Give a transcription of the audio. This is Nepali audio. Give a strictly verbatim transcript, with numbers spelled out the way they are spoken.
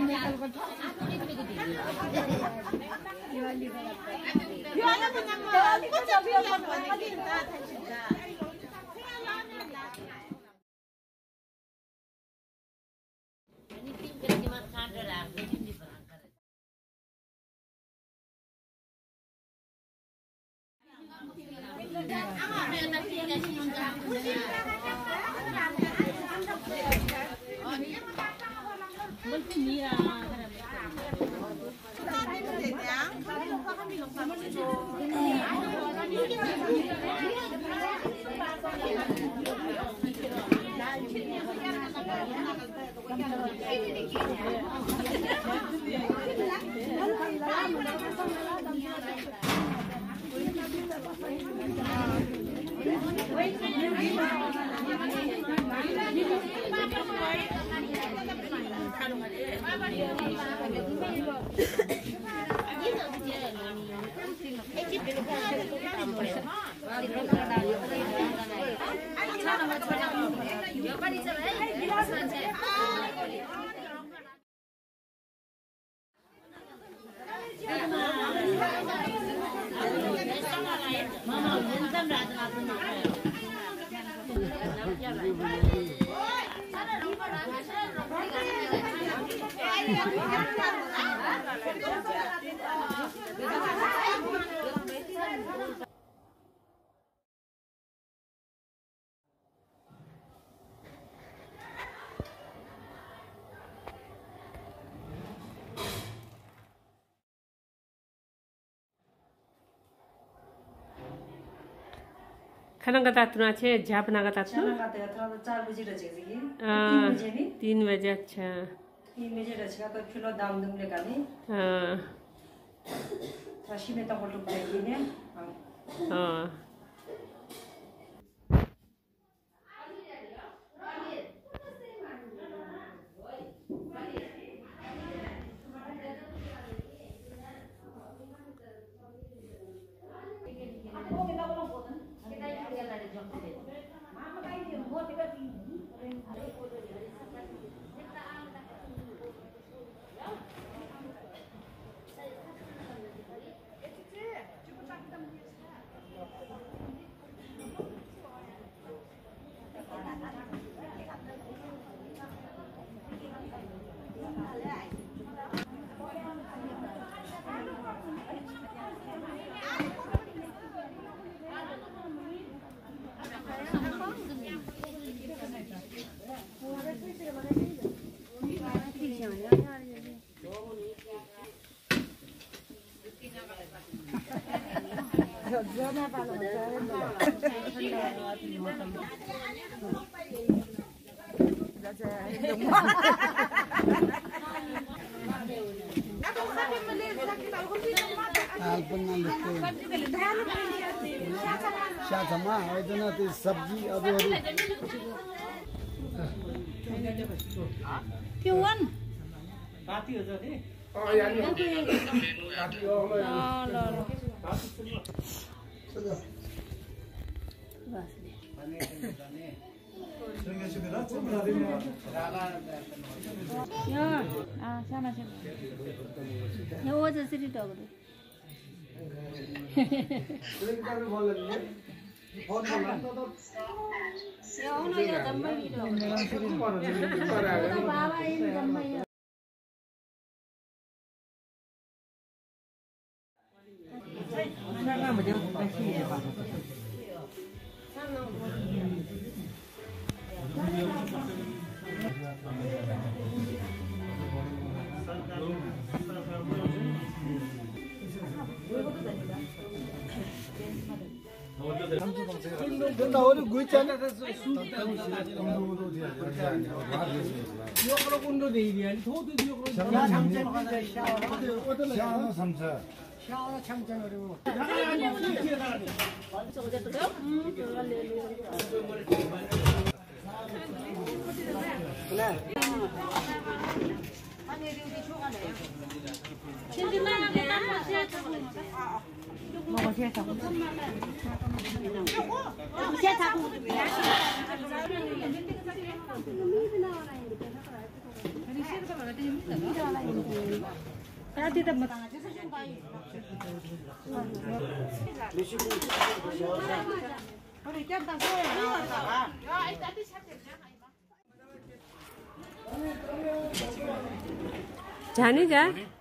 खाना का तातुना छे झापना का तातु खाना का तातु चार बजे रचेगी तीन बजे नहीं तीन बजे अच्छा तीन बजे रचेगा तो फिर दाम दूंगे कभी हाँ थाशी में तो होटल पे ने हाँ शासमा आइदना त्यो सब्जी अबहरू के वन पाती हो जति अ यानी काटी हो ल ल यो आ साना साना यो ओ जसरी टगरे एकदमै बोल लगे फोन बोला यो न यो दम्मै तो बाबा इन दम्मै 된다 어디 구이잖아 요거로 군도 되이리안 도도 요거로 샤워 삼차 샤워 창창으로 먹어 세상 세상 साथी त म जाने जा